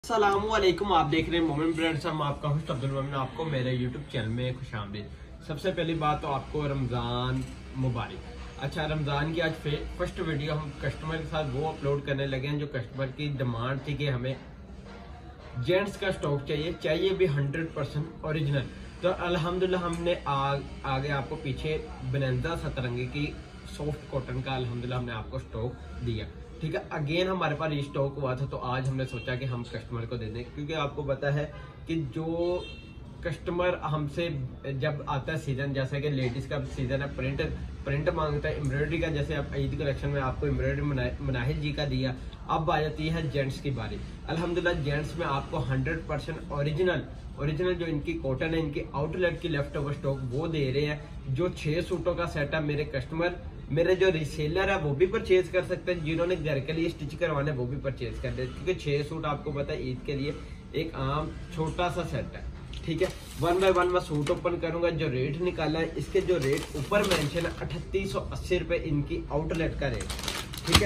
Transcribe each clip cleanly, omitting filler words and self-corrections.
अस्सलामुअलैकुम, आप देख रहे हैं मोमिन ब्रांड्स। हम आपका होस्ट अब्दुल मोमिन, आपको मेरे यूट्यूब चैनल में खुशामदीद। सबसे पहली बात तो आपको रमज़ान मुबारक। अच्छा, रमज़ान की आज फर्स्ट वीडियो हम कस्टमर के साथ वो अपलोड करने लगे हैं जो कस्टमर की डिमांड थी कि हमें जेंट्स का स्टॉक चाहिए भी 100% ओरिजिनल। तो अल्हम्दुलिल्लाह हमने आगे आपको पीछे बनंदा सतरंगी की सॉफ्ट कॉटन का अल्हम्दुलिल्लाह हमने आपको स्टॉक दिया। ठीक है, अगेन हमारे पास रिस्टॉक हुआ था तो आज हमने सोचा कि हम कस्टमर को दे दें, क्योंकि आपको पता है कि जो कस्टमर हमसे जब आता है सीजन, जैसे कि लेडीज का सीजन है, प्रिंट मांगता है, एम्ब्रॉयडरी का, जैसे अब ईद कलेक्शन में आपको एम्ब्रॉयडरी मनाहिल जी का दिया। अब आ जाती है जेंट्स की बारी। अल्हम्दुलिल्लाह जेंट्स में आपको 100% ओरिजिनल जो इनकी कॉटन है, इनकी आउटलेट की लेफ्ट ओवर स्टॉक वो दे रहे हैं। जो 6 सूटों का सेट है, मेरे कस्टमर, मेरे जो रिसेलर है वो भी परचेज कर सकते हैं, जिन्होंने घर के लिए स्टिच करवाने वो भी परचेज कर दे, क्योंकि 6 सूट आपको पता है ईद के लिए एक आम छोटा सा सेट है। ठीक है, 1 बाय 1 मैं सूट ओपन करूंगा। जो रेट निकाला है, इसके जो रेट ऊपर मेंशन है 3880 रुपए इनकी आउटलेट का रेट। ठीक है,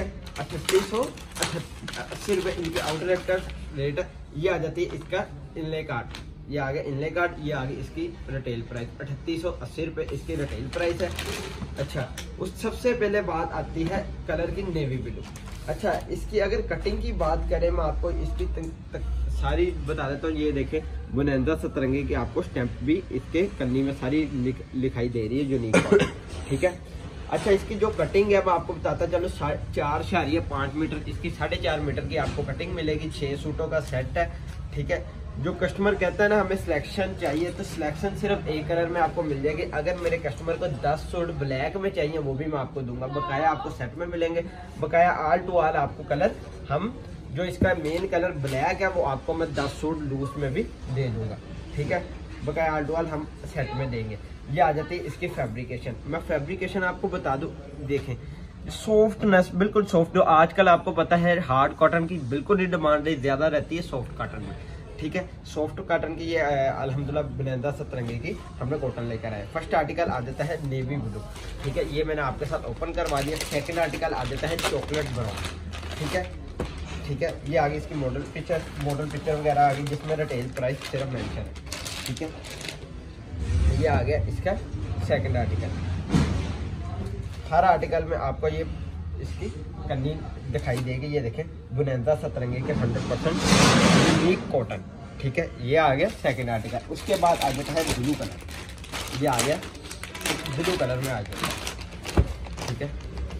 3880 रुपए इनकी आउटलेट का रेट है। ये आ जाती है इसका इनले कार्ड, ये आ गया इनले कार्ड, ये आ गई इसकी रिटेल प्राइस 3880 रुपए इसकी रिटेल प्राइस है। अच्छा, उस सबसे पहले बात आती है कलर की नेवी ब्लू। अच्छा, इसकी अगर कटिंग की बात करें, मैं आपको इसकी सारी बता देता हूँ। ये देखें, बुनंदा सतरंगी की आपको स्टैंप भी इसके कन्नी में सारी लिखाई दे रही है, यूनिक। ठीक है, अच्छा, इसकी जो कटिंग है मैं आपको बताता चलो। 4.5 मीटर इसकी 4.5 मीटर की आपको कटिंग मिलेगी। 6 सूटों का सेट है। ठीक है, जो कस्टमर कहता है ना हमें सिलेक्शन चाहिए, तो सिलेक्शन सिर्फ एक कलर में आपको मिल जाएगी। अगर मेरे कस्टमर को 10 सूट ब्लैक में चाहिए वो भी मैं आपको दूंगा, बकाया आपको सेट में मिलेंगे। बकाया ऑल टू ऑल आपको कलर, हम जो इसका मेन कलर ब्लैक है वो आपको मैं 10 सूट लूज में भी दे दूंगा। ठीक है, बकाया ऑल टू ऑल हम सेट में देंगे। ये आ जाती है इसकी फैब्रिकेशन। मैं फैब्रिकेशन आपको बता दूं, देखें सॉफ्टनेस बिल्कुल सॉफ्ट। जो आजकल आपको पता है हार्ड कॉटन की बिल्कुल ही डिमांड ज्यादा रहती है सॉफ्ट कॉटन में। ठीक है, सॉफ्ट कॉटन की ये अल्हम्दुलिल्लाह बुनंदा सतरंगी की हमने कॉटन लेकर आए। फर्स्ट आर्टिकल आ जाता है नेवी ब्लू। ठीक है, ये मैंने आपके साथ ओपन करवा दिया। सेकंड आर्टिकल आ जाता है चॉकलेट ब्राउन। ठीक है, ठीक है, ये आगे इसकी मॉडल पिक्चर वगैरह आ गई, जिसमें रिटेल प्राइस सिर्फ मेंशन है। ठीक है, ये आ गया इसका सेकंड आर्टिकल। हर आर्टिकल में आपको ये इसकी कन्नी दिखाई देगी। ये देखें, बुनंदा सतरंगी के 100% यूनिक कॉटन। ठीक है, ये आ गया सेकंड आर्टिकल। उसके बाद आ जाता है ब्लू कलर। ये आ गया ब्लू कलर में आ जाता है। ठीक है,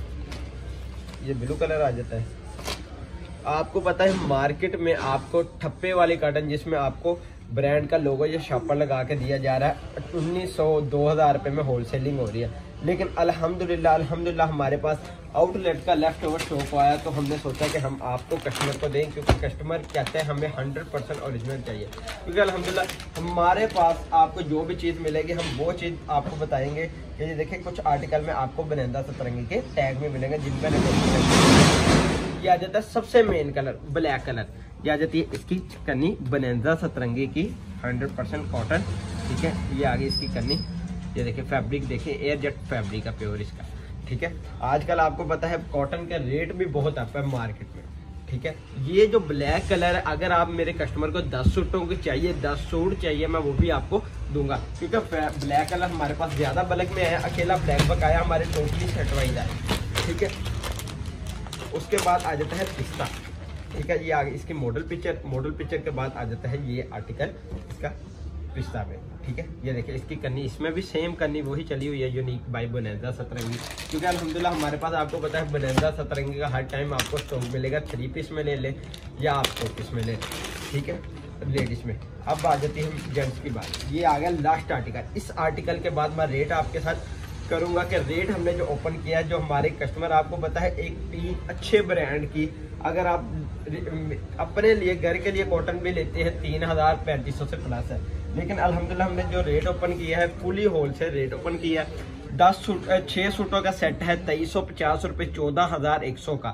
ये ब्लू कलर आ जाता है। आपको पता है मार्केट में आपको ठप्पे वाली कॉटन, जिसमें आपको ब्रांड का लोगो या शॉपर लगा के दिया जा रहा है, 1900-2000 रुपये में होलसेलिंग हो रही है। लेकिन अल्हम्दुलिल्लाह हमारे पास आउटलेट का लेफ्ट ओवर स्टॉक आया, तो हमने सोचा कि हम आपको कस्टमर को दें, क्योंकि कस्टमर कहते हैं हमें 100% ओरिजिनल चाहिए। क्योंकि अल्हम्दुलिल्लाह हमारे पास आपको जो भी चीज़ मिलेगी हम वो चीज़ आपको बताएंगे। कि ये देखिए, कुछ आर्टिकल में आपको बुनंदा सतरंगी के टैग में मिलेंगे, जिनका ये आ जाता है सबसे मेन कलर ब्लैक कलर। ये आ जाती है इसकी कन्नी बुनंदा सतरंगी की 100% कॉटन। ठीक है, ये आ गई इसकी कन्नी। ये देखिए फैब्रिक, देखिए एयर जेट फैब्रिक का प्योर इसका। ठीक है, आजकल आपको पता है कॉटन का रेट भी बहुत अप है मार्केट में। ठीक है, ये जो ब्लैक कलर है, अगर आप मेरे कस्टमर को 10 सूटों की चाहिए, 10 सूट चाहिए, मैं वो भी आपको दूंगा, क्योंकि ब्लैक कलर हमारे पास ज्यादा बल्क में है। अकेला ब्लैक बकाया हमारे टोटली सेट वाइज है। ठीक है, उसके बाद आ जाता है पिस्ता। ठीक है, ये आगे इसकी मॉडल पिक्चर के बाद आ जाता है ये आर्टिकल इसका पिस्ता में। ठीक है, ये देखिए इसकी कन्नी, इसमें भी सेम कन्नी वही चली हुई है, यूनिक बाय बुनंदा सतरंगी। क्योंकि अल्हम्दुलिल्लाह हमारे पास आपको पता है बुनंदा सतरंगी का हर टाइम आपको स्टॉक मिलेगा। 3 पीस में ले ले या आप 2 पीस में ले। ठीक है, लेडीज में। अब आ जाती है जेंट्स की बात। ये आ गया लास्ट आर्टिकल। इस आर्टिकल के बाद मैं रेट आपके साथ करूंगा कि रेट हमने जो ओपन किया है, जो हमारे कस्टमर आपको पता है एक अच्छे ब्रांड की, अगर आप अपने लिए घर के लिए कॉटन भी लेते हैं 3000-3500 से प्लस है। लेकिन अल्हम्दुलिल्लाह हमने जो रेट ओपन किया है फुली होलसेल रेट ओपन किया है। 6 सूटों का सेट है 2350 रुपये, 14100 का।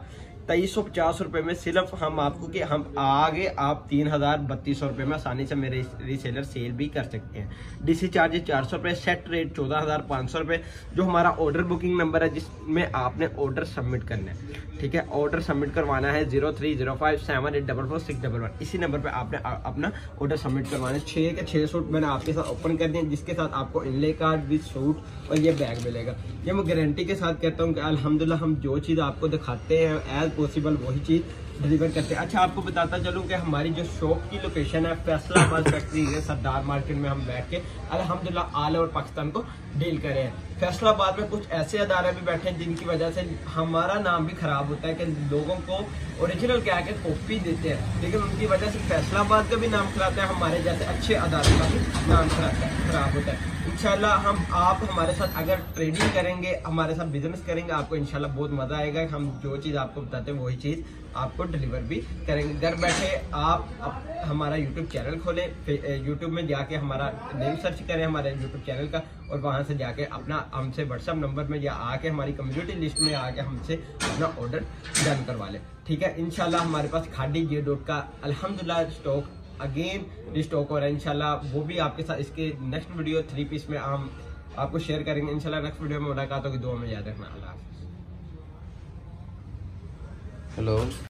2350 रुपए में सिर्फ हम आपको कि हम आगे आप 3032 रुपए में आसानी से मेरे रीसेलर सेल भी कर सकते हैं। डीसी चार्जेस 400 रुपए, सेट रेट 14500 रुपए। जो हमारा ऑर्डर बुकिंग नंबर है जिसमें आपने ऑर्डर सबमिट करना है, ठीक है, ऑर्डर सबमिट करवाना है 030578444611। इसी नंबर पे आपने अपना ऑर्डर सबमिट करवाना है। 6 के 6 सूट मैंने आपके साथ ओपन कर दिए, जिसके साथ आपको इनले कार्ड विद सूट और ये बैग मिलेगा। ये मैं गारंटी के साथ कहता हूँ कि अल्हम्दुलिल्लाह हम जो चीज़ आपको दिखाते हैं एज पॉसिबल वही चीज़ डिलीवर करते हैं। अच्छा, आपको बताता चलूँ कि हमारी जो शॉप की लोकेशन है फैसलाबाद फैक्ट्री है, सरदार मार्केट में हम बैठ के अल्हम्दुलिल्लाह ऑल ओवर पाकिस्तान को डील करे हैं। फैसलाबाद में कुछ ऐसे अदारे भी बैठे हैं जिनकी वजह से हमारा नाम भी खराब होता है कि लोगों को ओरिजिनल क्या है कॉपी देते हैं, लेकिन उनकी वजह से फैसलाबाद का भी नाम खराब है, हमारे जैसे अच्छे अदारे का भी नाम खराब होता है। इंशाल्लाह आप हमारे साथ अगर ट्रेडिंग करेंगे, हमारे साथ बिजनेस करेंगे, आपको इंशाल्लाह बहुत मजा आएगा। हम जो चीज़ आपको बताते हैं वही चीज़ आपको डिलीवर भी करेंगे। घर बैठे आप हमारा यूट्यूब चैनल खोलें, यूट्यूब में जाके हमारा नेम सर्च करें हमारे यूट्यूब चैनल का, और वहाँ से जाके अपना हमसे व्हाट्सएप नंबर में या आके हमारी कम्युनिटी लिस्ट में आके हमसे अपना ऑर्डर डन करवा लें, ठीक है। इंशाल्लाह हमारे पास खादी J.Dot का अल्हम्दुलिल्लाह स्टॉक अगेन रिस्टॉक हो रहा है। इंशाल्लाह वो भी आपके साथ इसके नेक्स्ट वीडियो 3 पीस में हम आपको शेयर करेंगे। इंशाल्लाह नेक्स्ट वीडियो में मुलाकात होगी। दुआ में याद रखना। अल्लाह हाफ़िज़। हेलो।